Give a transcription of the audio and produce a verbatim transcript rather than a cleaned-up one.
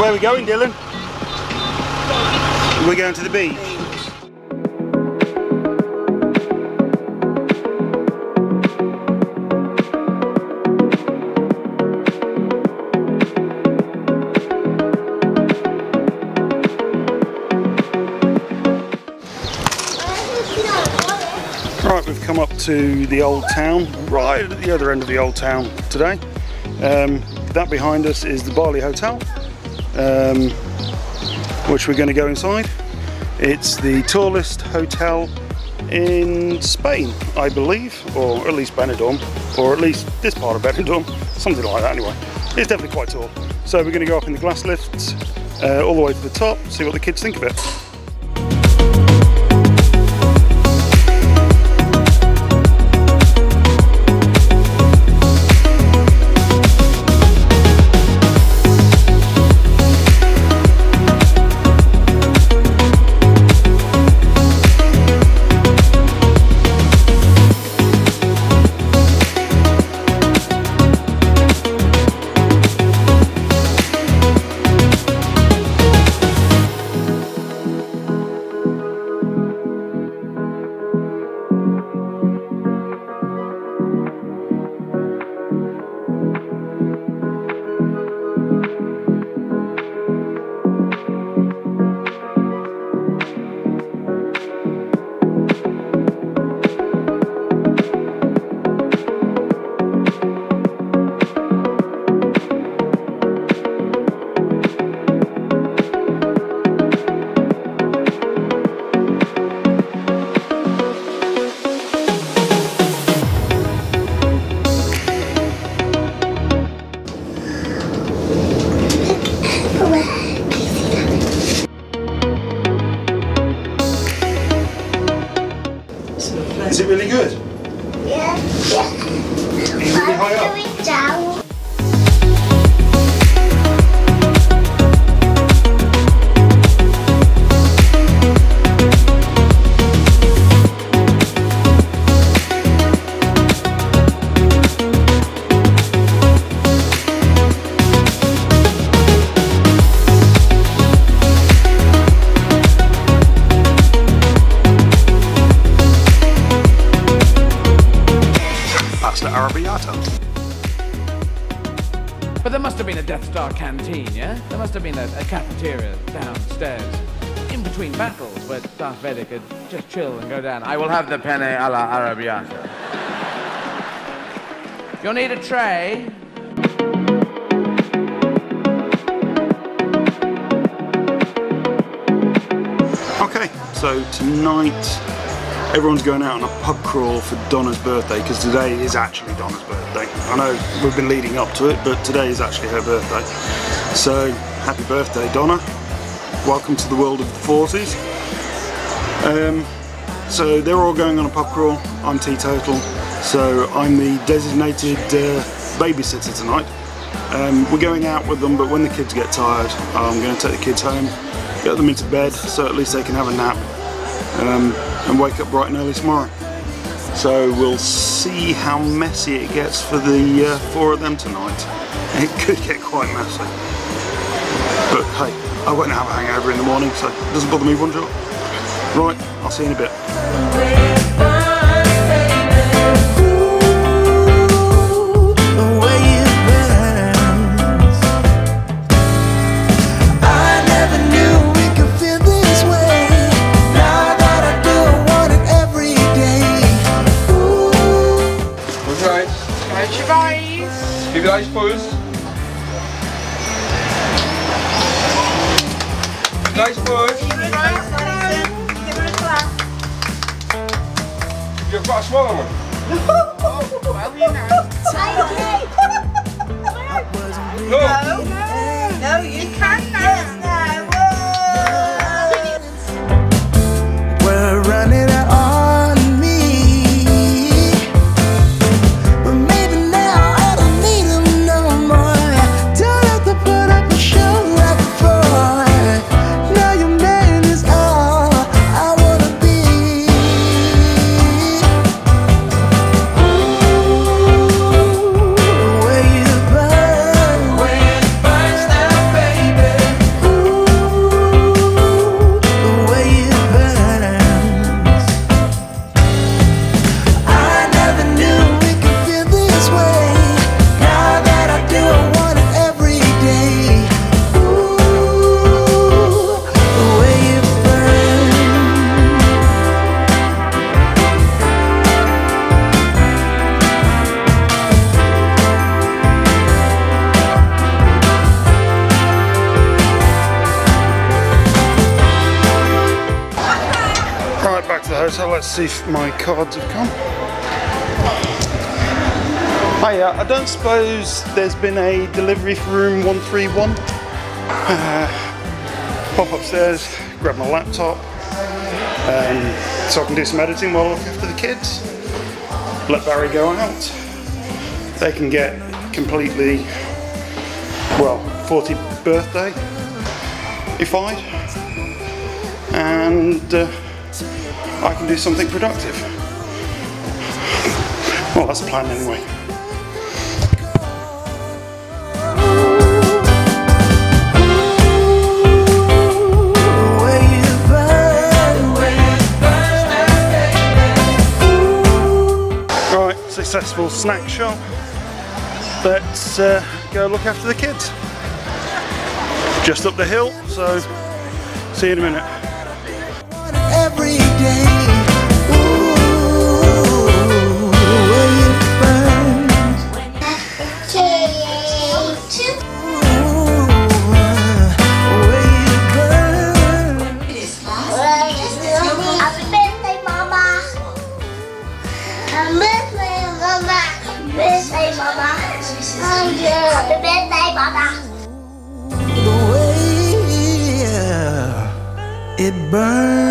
Where are we going, Dylan? We're going to the beach. Right, we've come up to the old town, right at the other end of the old town today. Um, that behind us is the Barley Hotel, um, which we're going to go inside. It's the tallest hotel in Spain, I believe, or at least Benidorm, or at least this part of Benidorm, something like that anyway. It's definitely quite tall. So we're going to go up in the glass lifts uh, all the way to the top, see what the kids think of it. Is it really good? Yeah. Yeah. Are you really high up? Going down. But there must have been a Death Star canteen, yeah? There must have been a, a cafeteria downstairs, in between battles, where Darth Vader could just chill and go down. I will have the penne alla arrabbiata. You'll need a tray. Okay, so tonight everyone's going out on a pub crawl for Donna's birthday, because today is actually Donna's birthday. I know we've been leading up to it, but today is actually her birthday. So, happy birthday, Donna. Welcome to the world of the forties. Um, so they're all going on a pub crawl. I'm teetotal, so I'm the designated uh, babysitter tonight. Um, we're going out with them, but when the kids get tired, I'm going to take the kids home, get them into bed, so at least they can have a nap. Um, and wake up bright and early tomorrow. So we'll see how messy it gets for the uh, four of them tonight. It could get quite messy. But hey, I won't have a hangover in the morning, so it doesn't bother me one jot. Right, I'll see you in a bit. Give your eyes closed. Nice push. Give it a clap. You've got a smaller one. Oh, well, you know. No. No, no, you can't now. Yes, now. We're running out on me. But maybe now I don't need them no more. Don't have to put up a show like before. Now your man is all I wanna be. Ooh, the way you burn, the way it burns now, baby. though, so let's see if my cards have come. Hiya, I don't suppose there's been a delivery for room one three one. Uh, pop upstairs, grab my laptop, um, so I can do some editing while I look after the kids. Let Barry go out. They can get completely, well, fortieth birthday, if I, and uh, I can do something productive. Well, that's the plan anyway. Right, successful snack shop. Let's uh, go look after the kids. Just up the hill, so see you in a minute. Every day. Ooh, will you burn? Ooh, will you burn? Happy birthday, Mama. Happy birthday, Mama. Happy birthday, Mama. Happy birthday, Mama. The way it burns.